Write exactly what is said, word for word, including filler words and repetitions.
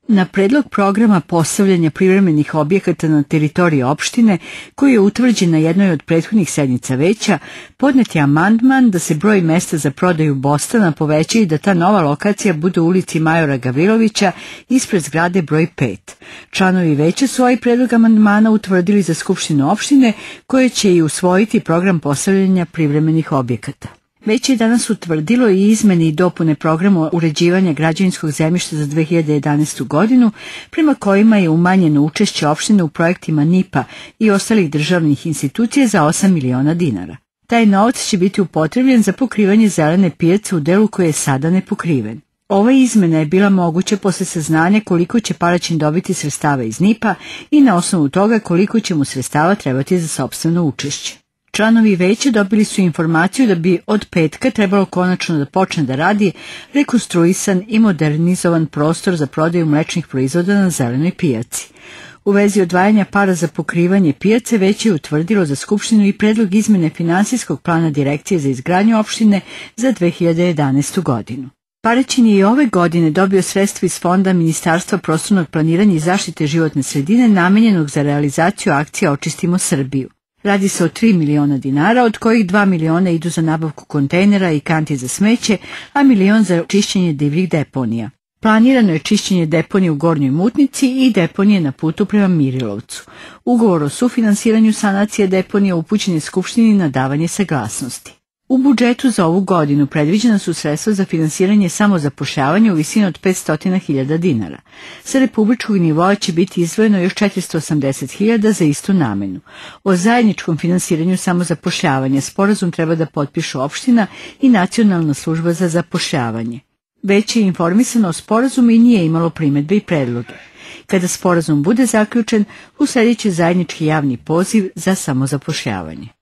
Na predlog programa postavljanja privremenih objekata na teritoriji opštine, koji je utvrđen na jednoj od prethodnih sednica veća, podnet je amandman da se broj mesta za prodaju Bostana poveća i da ta nova lokacija bude u ulici Majora Gavrilovića ispred zgrade broj pet. Članovi veća su ovaj predlog amandmana utvrdili za Skupštinu opštine, koje će i usvojiti program postavljanja privremenih objekata. Već je danas utvrdilo i izmene i dopune programa uređivanja građevinskog zemljišta za dve hiljade jedanaestu godinu, prema kojima je umanjeno učešće opštine u projektima N I P-a i ostalih državnih institucija za osam miliona dinara. Taj novac će biti upotrebljen za pokrivanje zelene pijace u delu koji je sada nepokriven. Ova izmena je bila moguća posle saznanja koliko će Paraćin dobiti sredstava iz N I P-a i na osnovu toga koliko će mu sredstava trebati za sopstveno učešće. Članovi veća dobili su informaciju da bi od petka trebalo konačno da počne da radi rekonstruisan i modernizovan prostor za prodaju mlečnih proizvoda na zelenoj pijaci. U vezi odvajanja para za pokrivanje pijace veće je utvrdilo za Skupštinu i predlog izmene finansijskog plana Direkcije za izgradnju opštine za dve hiljade jedanaestu godinu. Paraćin je i ove godine dobio sredstva iz Fonda Ministarstva prostornog planiranja i zaštite životne sredine namenjenog za realizaciju akcije Očistimo Srbiju. Radi se o tri miliona dinara, od kojih dva miliona idu za nabavku kontejnera i kanti za smeće, a milion za čišćenje divljih deponija. Planirano je čišćenje deponije u Gornjoj Mutnici i deponije na putu prema Mirilovcu. Ugovor o sufinansiranju sanacije deponija upućen je Skupštini na davanje saglasnosti. U budžetu za ovu godinu predviđena su sredstva za finansiranje samozapošljavanja u visini od petsto hiljada dinara. Sa republičkog nivoa će biti izdvojeno još četiristo osamdeset hiljada za istu namenu. O zajedničkom finansiranju samozapošljavanja sporazum treba da potpišu opština i Nacionalna služba za zapošljavanje. Već je informisano o sporazumu i nije imalo primedbe i predloge. Kada sporazum bude zaključen, usledit će zajednički javni poziv za samozapošljavanje.